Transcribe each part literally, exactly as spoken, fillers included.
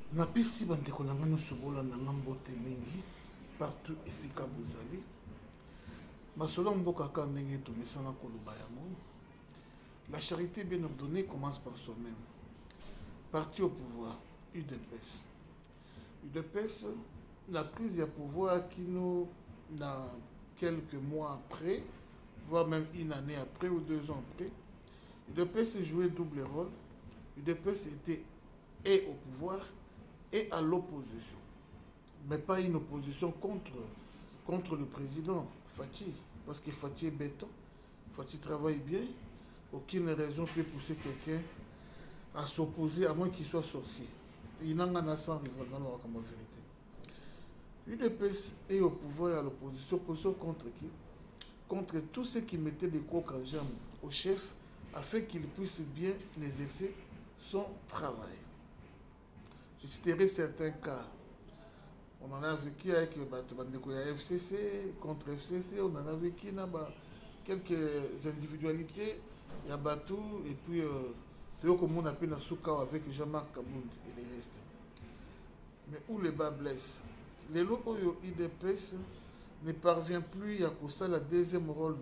Napesi bandeko na nga nyonso bolandanga mbote mingi partout esika bozali masolo mboka kaka ndenge tomesana koloba yango. La charité bien ordonnée commence par soi-même. Parti au pouvoir, U D P S. U D P S, la prise du pouvoir qui nous, dans quelques mois après, voire même une année après ou deux ans après, U D P S jouait double rôle. U D P S était et au pouvoir et à l'opposition. Mais pas une opposition contre, contre le président Fathi. Parce que Fathi est béton. Fathi travaille bien. Aucune raison peut pousser quelqu'un à s'opposer à moins qu'il soit sorcier. Il n'en a sans rival dans la vérité. U D P S est au pouvoir et à l'opposition. Opposition contre qui? Contre tous ceux qui mettaient des coques en jambe au chef afin qu'il puisse bien exercer son travail. Je citerai certains cas. On en a vécu avec F C C, contre F C C, on en a vécu quelques individualités, il y a Batou, et puis euh, comme on appelle Soukao avec Jean-Marc Kabound et les restes. Mais où les bas blessent? Les lots U D P S ne parvient plus à causer la deuxième rôle.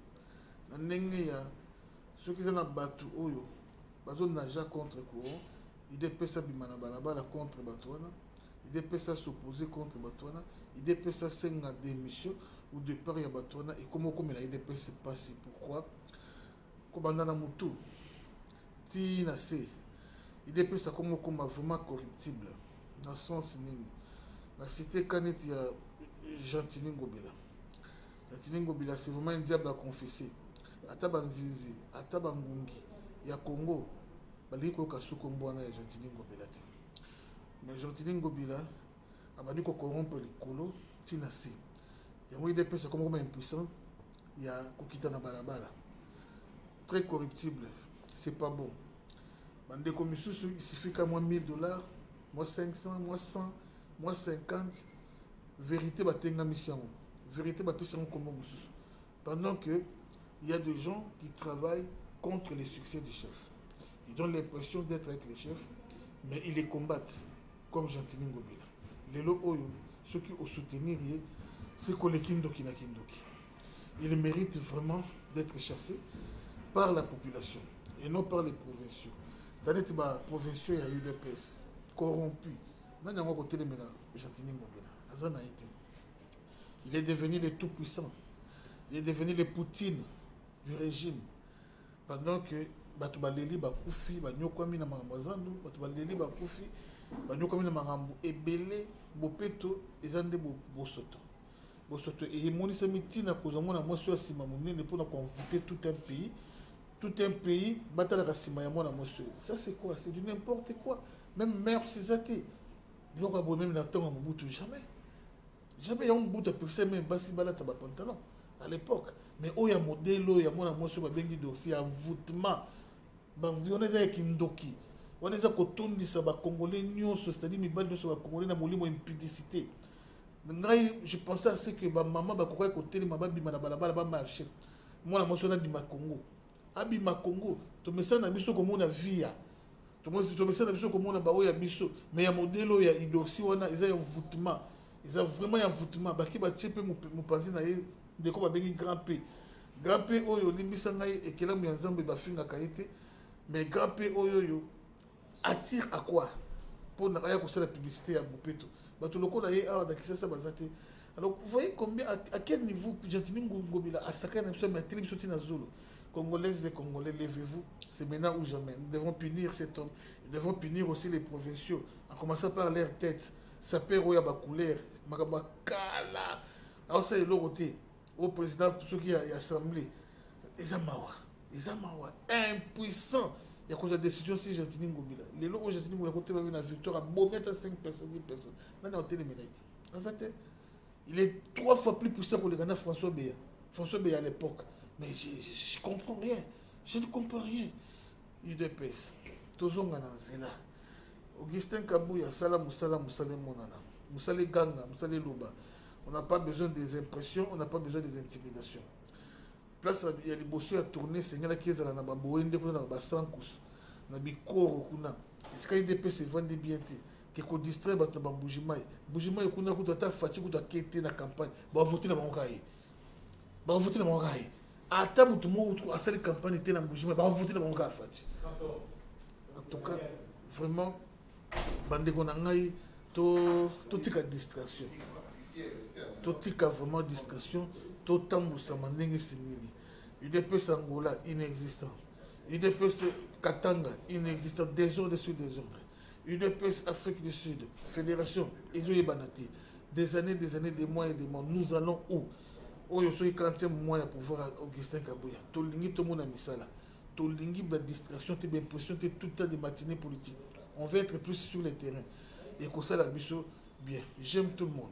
Ceux qui sont à Batou, ils n'a déjà contre courant. U D P S a bimana balabala contre Batouana. U D P S a s'opposé contre Batouana. U D P S a senga démission ou départ ya Batouana. Et comment comme la U D P S est passé? Pourquoi? Comme on a Moutou, Tina C. U D P S a comme vraiment corruptible. Dans le sens nini. La cité Kanet, il y a Gentini Ngobila. Gentini Ngobila, c'est vraiment un diable à confesser. Atabanzizi, Atabangungi, il y a Congo. Baliko Kasuko Mbwana et Gentini Ngobila. Mais Gentini Ngobila, Abaniko corrompre les colos, Tina C. Il y a U D P S comme impuissant, il y a Kokita Nabalabala. Très corruptible, c'est pas bon. Bandeko Misusu, il suffit qu'à moi mille dollars, moi cinq cents, moi cent, moi cinquante. Vérité, batenga mission. Vérité, batenga comme Misusu. Pendant que il y a des gens qui travaillent contre les succès du chef. Ils ont l'impression d'être avec les chefs, mais ils les combattent, comme Gentini Ngobila. Les lots, ceux qui ont soutenu, c'est que les Kindoki na Kindoki. Ils méritent vraiment d'être chassés par la population et non par les provinciaux. Dans les provinciaux, il y a eu des pièces corrompues. Il est devenu le tout-puissant. Il est devenu le Poutine du régime. Pendant que batu baleli bakufi banyokwami na mangambazandu batu baleli bakufi banyokwami na mangambu ebele bopeto ezande bosoto bosoto et monisa mitina kozamona moso ya sima monene pour na convoiter tout un pays tout un pays batala ka sima ya mona moso. Ça c'est quoi? C'est du n'importe quoi. Même mère c'est athée biloko abonné na tonga mobutu jamais jamais ya mobutu percé même basi balata ba pantalon à l'époque. Mais il y a un modèle, il y a un dossier, envoûtement. Il y a un kindoki. On a un Congolais, c'est-à-dire que les Congolais ont une impudicité. Je pensais à ce que maman va côté de ma babi ma marché. Moi la motion de ma Congo. Abi ma Congo, tu me sens na biso comme on a via. Tu me sens na biso comme on a baoya biso. Mais il y a un modèle, il y a un dossier, il y a un envoûtement. Il y a vraiment un envoûtement. Baki ba tchepe mo penser na de quoi ba grand P. Grand P oyo limbisa ngai ekela mu nzambe ba finga kaite. Mais grand P oyo attire à quoi? Pour na ya ko la publicité à Bopeto. Bato loko na ye awa da kisasa bazate. Alors vous voyez combien à, à quel niveau Gentini Ngobila a sacré na biso mais télévision tina zulu. Congolaises et Congolais, levez-vous, c'est maintenant ou jamais. Nous devons punir cet homme. Nous devons punir aussi les provinciaux, en commençant par leur tête. Ça perd où il y a ma couleur, ma kala. Alors c'est l'autre côté. Au président, ceux qui ont assemblé, ils ont mawa, ils ont mawa, impuissant. Il y a cause de décision si Gentini Ngobila. Les lots où Gentini Ngobila côté une victoire à beau mettre cinq personnes, dix personnes. Non, non, télé médaille. Il est trois fois plus puissant pour le Ghana François Béa. François Béa à l'époque. Mais je ne comprends rien. Je ne comprends rien. U D P S. Toujours en Zela. Augustin Kabouya, Salam Moussala, Moussale Monana. Moussale Ganga, Moussale Luba. On n'a pas besoin des impressions, on n'a pas besoin des intimidations. Place, il y a les bosseurs à tourner, c'est là qui est dans la Baboende, dans la Basankous, dans la Bikoro, est-ce qu'il y a des U D P S vendent bien? que ko distraire bato na Mbujimai Mbujimai kuna kuta ta fati kuta kete na campagne ba voter na bango kai ba voter na bango kai ata mutu mo asali campagne te na Mbujimai ba voter na bango ka fati en tout cas vraiment bandeko na ngai to to tika distraction to tika vraiment distraction to tambusa manenge singili U D P S Angola inexistant U D P S Katanga inexistant désordre sur désordre U D P S Afrique du Sud fédération Ezoye Banati des années des années des mois et des mois nous allons où oyo so quarantième mois ya pouvoir Augustin Kabuya to lingi to mona misala to lingi ba distraction te ba impression te tout le temps de matinée politique on veut être plus sur le terrain et que ça la biso bien j'aime tout le monde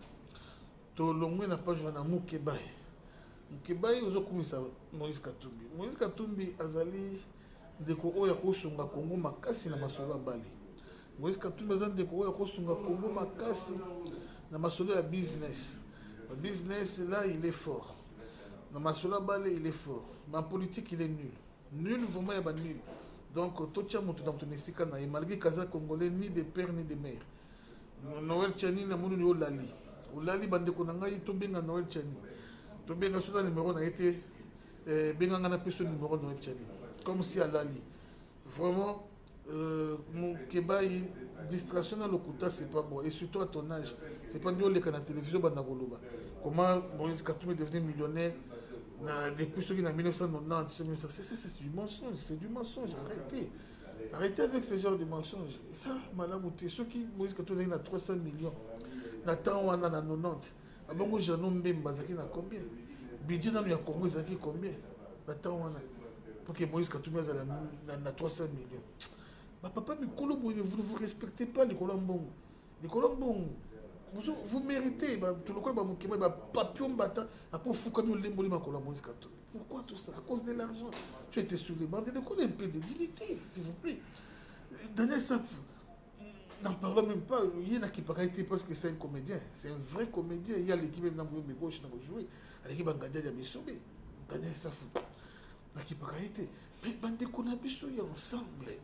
to longwe na page wana Mukebai Mukebai ozokumisa Moïse Katumbi Moïse Katumbi azali ndeko oya kosunga Kongo makasi na masolo bali Moïse Katumbi azali ndeko oya kosunga Kongo makasi na masolo ya business le business là il est fort na masolo bali il est fort mais en politique il est nul nul vraiment il est nul donc tout tient monte dans ton estika na malgré kaza congolais ni de père ni de mère Noël Tchani na monu yo lali o lali bandeko na ngai to benga Noël Tchani to benga soza numéro na été eh benga ngana peso numéro Noël Tchani comme si à lali vraiment euh, mon Kebai distraction dans le kuta c'est pas bon et surtout à ton âge c'est pas bien les canaux télévision banda koloba comment Moïse Katumbi est devenu millionnaire depuis ce qui en mille neuf cent quatre-vingt-dix c'est c'est du mensonge c'est du mensonge arrêtez arrêtez avec ce genre de mensonges et ça madame Outé ceux qui Moïse Katumbi a trois cents millions na temps wana na quatre-vingt-dix abongo Jeannot Mbemba zaki na combien budget dans le Congo zaki combien na temps wana pour que Moïse Katumbi a na trois cents millions bah papa Mikolo vous ne vous respectez pas les Colombons les Colombons vous, vous méritez bah, tout le monde bah Mukeba bah papillon bata après fouka nous l'emboli ma Colombo Moïse Katumbi pourquoi tout ça à cause de l'argent tu étais sur les bandes de quoi un peu de dignité s'il vous plaît Daniel Saf n'en parlons même pas il y en a qui paraît parce que c'est un comédien c'est un vrai comédien il y a l'équipe même dans le gauche dans le jouer à l'équipe Bangadia de Bissobé Daniel Saf n'a qui paraît mais bande qu'on a biso ensemble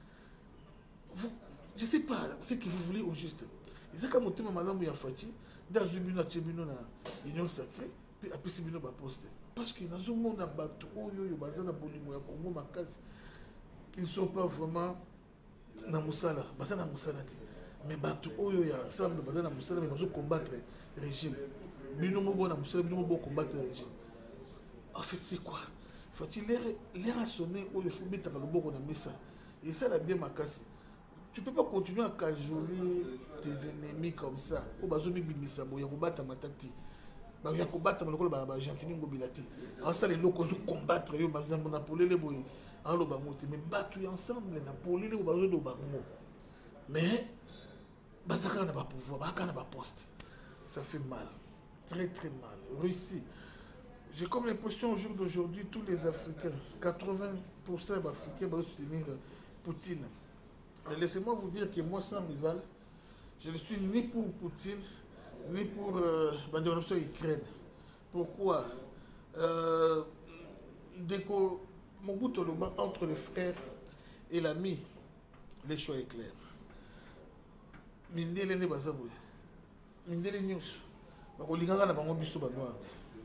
vous je sais pas ce que vous voulez au juste c'est comme tu m'as malamu ya fati dans Zubino Tchebino na union sacrée puis après c'est bino ba poste parce que dans un monde bato oyo yo bazana bolimo ya Congo makasi ils sont pas vraiment na musala bazana musala ti mais bato oyo ya ensemble bazana musala mais bazo combattre régime bino mo bona musala bino mo combattre régime en fait c'est quoi faut-il les rassonner oyo faut mettre le boko na mesa et ça la bien makasi. Tu ne peux pas continuer à cajoler tes ennemis comme ça. Au bazo mi bimisa bo ya kobata matati. Ba ya kobata maloko ba ba gentini ngobilati. En ça les locaux combattre yo ba na polele boy. En lo ba moté mais battu ensemble na polele bo bazo do ba mo. Mais bazaka na ba pouvoir, bazaka na ba poste. Ça fait mal. Très très mal. Russie. J'ai comme l'impression au jour d'aujourd'hui tous les Africains, quatre-vingts pour cent d'Africains vont soutenir Poutine. Laissez-moi vous dire que moi, sans rival, je ne suis ni pour Poutine, ni pour euh, Ukraine. Pourquoi euh, dès que Mobutu Loba entre le frère et l'ami, le choix est clair. Mindele ne bazaboué. Mindele news. Bakolinganga na bango biso ba noir.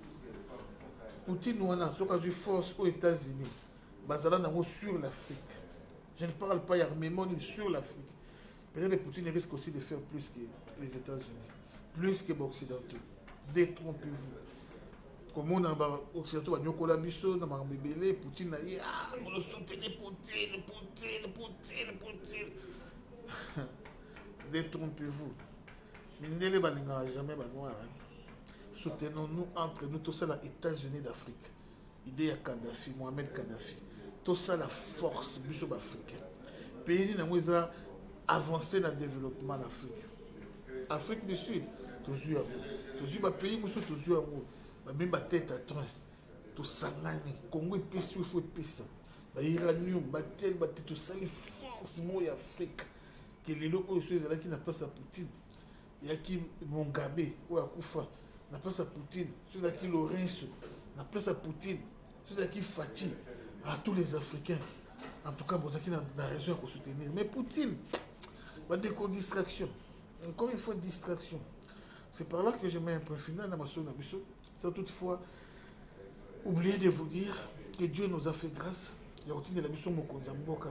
Poutine wana soka ju force aux États-Unis. Bazala nango sur l'Afrique. Je ne parle pas armément sur l'Afrique. Peut-être que Poutine risque aussi de faire plus que les États-Unis, plus que les Occidentaux. Détrompez-vous. Comme on a Occidentaux, on a Bisso, on a Mbébélé, Poutine a dit ah, on soutenez Poutine, Poutine, Poutine, Poutine. Détrompez-vous. Mindele Balinga jamais Banoir. Soutenons-nous entre nous, tout ça, les États-Unis d'Afrique. Idée à Kadhafi, Mohamed Kadhafi. Tout ça, la force du sud africain. Pays qui a avancé dans le développement de l'Afrique. Afrique du Sud, toujours toujours un pays qui toujours même la tête à train. Tout ça, Congo est pissé, il faut pissé. Iranium, tel, tout ça, les forces de l'Afrique. Que les locaux qui n'a pas sa Poutine. Il y a qui Mugabe, ou à Koufa, n'a pas sa Poutine. Ceux qui Lorenzo, n'a pas sa Poutine. Ceux qui Fatih. À tous les Africains, en tout cas, vous avez la raison pour soutenir. Mais Poutine, pas de distraction. encore une fois, distraction. C'est par là que je mets un point final dans ma soeur Nabiso. Sans toutefois oublier de vous dire que Dieu nous a fait grâce. Il y a aussi de la mission Mokonzamboka.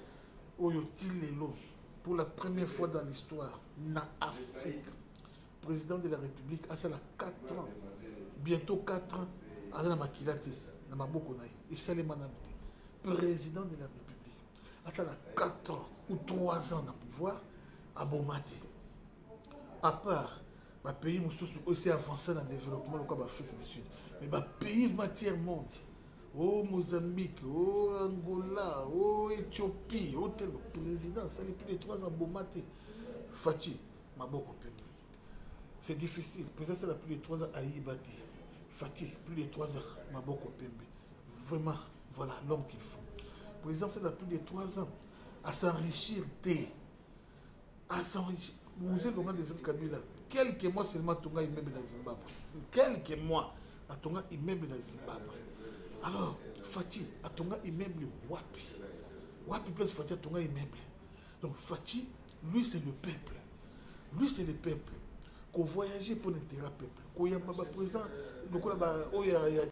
Pour la première fois dans l'histoire, na Afrique, président de la République, a ça quatre ans, bientôt quatre ans, à la Makilate, na Maboko Naï, et Salemanamte, président de la République, à ça quatre ans ou trois ans dans le pouvoir, à Bomate. À part, le pays aussi avancé dans le développement de l'Afrique du Sud, mais le pays matière monde. Oh Mozambique, oh Angola, oh Éthiopie, oh tel président, ça n'est plus de trois ans, Bomate. Fati, Maboko Pembe. C'est difficile, le président, ça n'a plus de trois ans à Ibati. Fati, plus de trois ans, Maboko Pembe. Vraiment, voilà l'homme qu'il faut. Le président, ça n'a plus de trois ans à s'enrichir des. À s'enrichir. Musée Longa des Kabila. Quelques mois seulement, Tonga immeuble dans Zimbabwe. Quelques mois, à Tonga immeuble dans Zimbabwe. Alors, Fati, à Tonga immeuble, Wapi. Wapi place Fati à Tonga immeuble. Donc, Fati, lui, c'est le peuple. Lui, c'est le peuple. Qu'on voyageait pour l'intérêt peuple. Qu'on y a un président, donc, il y a